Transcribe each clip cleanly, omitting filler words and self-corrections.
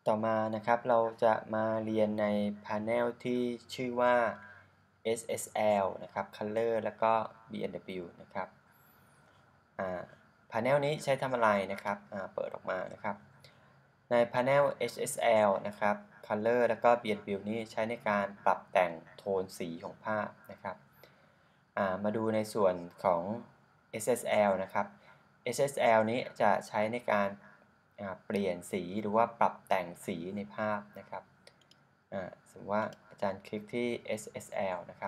ต่อมานะครับเราจะมาเรียนใน panel ที่ชื่อว่า SSL นะครับ Color แล้วก็ B&W นะครับpanel นี้ใช้ทำอะไรนะครับเปิดออกมานะครับใน panel SSL นะครับ Color แล้วก็ B&W นี้ใช้ในการปรับแต่งโทนสีของภาพนะครับมาดูในส่วนของ SSL นะครับ SSL นี้จะใช้ในการเปลี่ยนสีหรือว่าปรับแต่งสีในภาพนะครับสมมติว่าอาจารย์คลิกที่ SSL นะครับ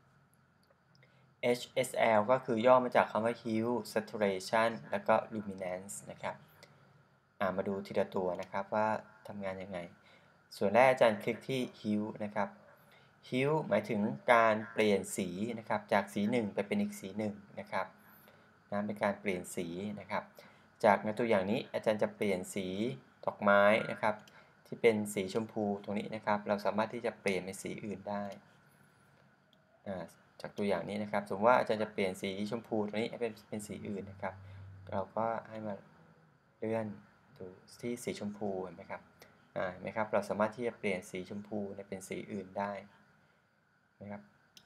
HSL ก็คือย่อมาจากคำว่า Hue Saturation แล้วก็ Luminance นะครับมาดูทีละตัวนะครับว่าทำงานยังไงส่วนแรกอาจารย์คลิกที่ Hue นะครับ Hue หมายถึงการเปลี่ยนสีนะครับจากสีหนึ่งไปเป็นอีกสีหนึ่งนะครับเป็นการเปลี่ยนสีนะครับจากในตัวอย่างนี้อาจารย์จะเปลี่ยนสีดอกไม้นะครับที่เป็นสีชมพูตรงนี้นะครับเราสามารถที่จะเปลี่ยนเป็นสีอื่นได้จากตัวอย่างนี้นะครับสมมติว่าอาจารย์จะเปลี่ยนสีชมพูตรงนี้เป็นสีอื่นนะครับเราก็ให้มาเลื่อนดูที่สีชมพูเห็นไหมครับเห็นไหมครับเราสามารถที่จะเปลี่ยนสีชมพูเป็นสีอื่นได้นะครับ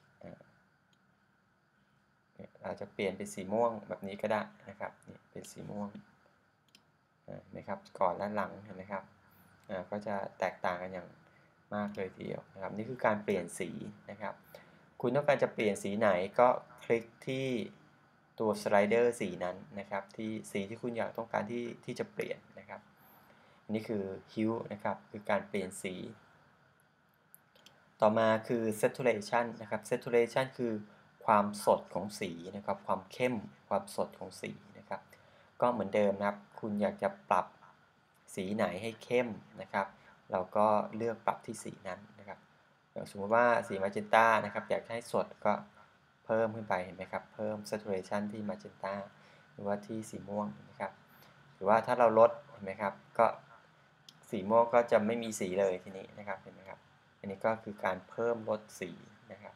เราจะเปลี่ยนเป็นสีม่วงแบบนี้ก็ได้นะครับนี่เป็นสีม่วงเห็นไหมครับก่อนและหลังเห็นไหมครับก็จะแตกต่างกันอย่างมากเลยทีเดียวนะครับนี่คือการเปลี่ยนสีนะครับคุณต้องการจะเปลี่ยนสีไหนก็คลิกที่ตัวสไลเดอร์สีนั้นนะครับที่สีที่คุณอยากต้องการที่จะเปลี่ยนนะครับนี่คือ hue นะครับคือการเปลี่ยนสีต่อมาคือ saturation นะครับ saturation คือความสดของสีนะครับความเข้มความสดของสีนะครับก็เหมือนเดิมนะครับคุณอยากจะปรับสีไหนให้เข้มนะครับเราก็เลือกปรับที่สีนั้นนะครับอย่างสมมติว่าสีมาเจนต้านะครับอยากให้สดก็เพิ่มขึ้นไปเห็นไหมครับเพิ่ม saturation ที่มาเจนต้าหรือว่าที่สีม่วงนะครับหรือว่าถ้าเราลดเห็นไหมครับก็สีม่วงก็จะไม่มีสีเลยทีนี้นะครับเห็นไหมครับอันนี้ก็คือการเพิ่มลดสีนะครับ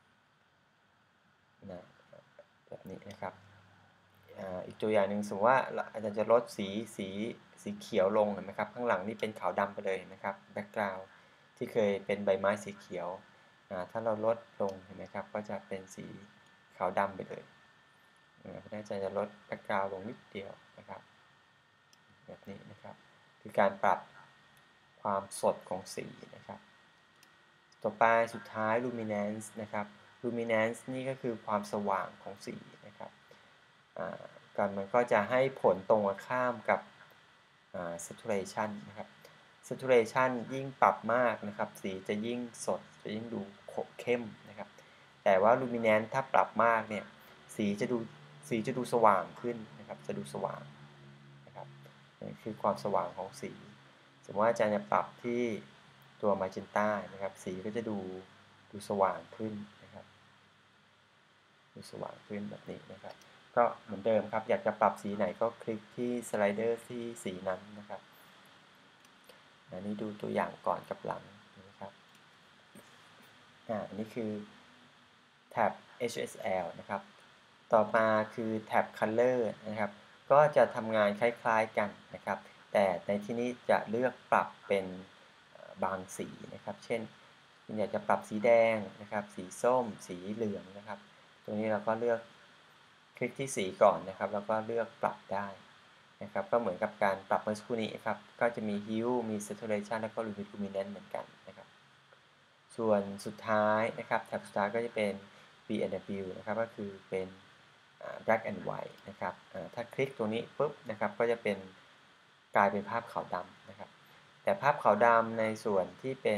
แบบนี้นะครับอีกตัวอย่างหนึ่งสมมติว่าอาจารย์จะลดสีเขียวลงเห็นไหมครับข้างหลังนี่เป็นขาวดำไปเลยนะครับแบ็กกราวด์ที่เคยเป็นใบไม้สีเขียวถ้าเราลดลงเห็นไหมครับก็จะเป็นสีขาวดำไปเลยเพราะฉะนั้นอาจารย์จะลดแบ็กกราวด์ลงนิดเดียวนะครับแบบนี้นะครับคือการปรับความสดของสีนะครับต่อไปสุดท้าย luminance นะครับ luminance นี่ก็คือความสว่างของสีนะครับกันมันก็จะให้ผลตรงกันข้ามกับ saturation นะครับ saturation ยิ่งปรับมากนะครับสีจะยิ่งสดจะยิ่งดูเข้มนะครับแต่ว่า luminance ถ้าปรับมากเนี่ยสีจะดูสว่างขึ้นนะครับจะดูสว่างนะครับนี่คือความสว่างของสีสมมติว่าอาจารย์จะปรับที่ตัว magenta นะครับสีก็จะดูสว่างขึ้นนะครับดูสว่างขึ้นแบบนี้นะครับก็เหมือนเดิมครับอยากจะปรับสีไหนก็คลิกที่สไลเดอร์ที่สีนั้นนะครับอันนี้ดูตัวอย่างก่อนกับหลังนะครับอันนี้คือแท็บ HSL นะครับต่อมาคือแท็บ Color นะครับก็จะทำงานคล้ายๆกันนะครับแต่ในที่นี้จะเลือกปรับเป็นบางสีนะครับเช่นคุณอยากจะปรับสีแดงนะครับสีส้มสีเหลืองนะครับตรงนี้เราก็เลือกคลิกที่สีก่อนนะครับแล้วก็เลือกปรับได้นะครับก็เหมือนกับการปรับเมื่อสักครู่นี้ครับก็จะมี Hue มี Saturation แล้วก็ Luminance เหมือนกันนะครับส่วนสุดท้ายนะครับแท็บสุดท้ายก็จะเป็น B&W นะครับก็คือเป็น black and white นะครับถ้าคลิกตรงนี้ปุ๊บนะครับก็จะเป็นกลายเป็นภาพขาวดำนะครับแต่ภาพขาวดำในส่วนที่เป็น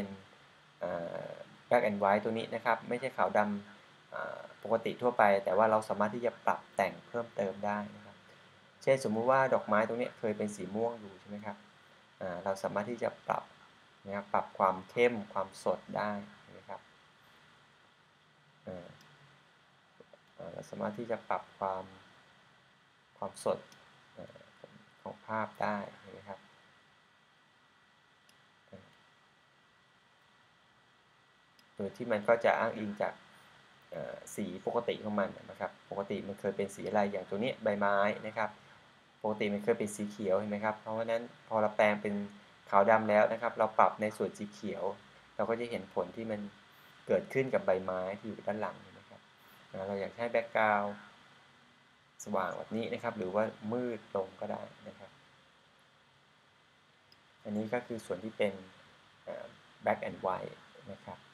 black and white ตัวนี้นะครับไม่ใช่ขาวดำปกติทั่วไปแต่ว่าเราสามารถที่จะปรับแต่งเพิ่มเติมได้นะครับเช่นสมมุติว่าดอกไม้ตรงนี้เคยเป็นสีม่วงอยู่ใช่ไหมครับเราสามารถที่จะปรับนะครับปรับความเข้มความสดได้นะครับเราสามารถที่จะปรับความสดของภาพได้นะครับโดยที่มันก็จะอ้างอิงจากสีปกติของมันนะครับปกติมันเคยเป็นสีอะไรอย่างตัวนี้ใบไม้นะครับปกติมันเคยเป็นสีเขียวเห็นไหมครับเพราะฉะนั้นพอเราแปลงเป็นขาวดำแล้วนะครับเราปรับในส่วนสีเขียวเราก็จะเห็นผลที่มันเกิดขึ้นกับใบไม้ที่อยู่ด้านหลังนะครับเราอยากให้แบ็กกราวด์สว่างแบบนี้นะครับหรือว่ามืดลงก็ได้นะครับอันนี้ก็คือส่วนที่เป็นblack and white นะครับ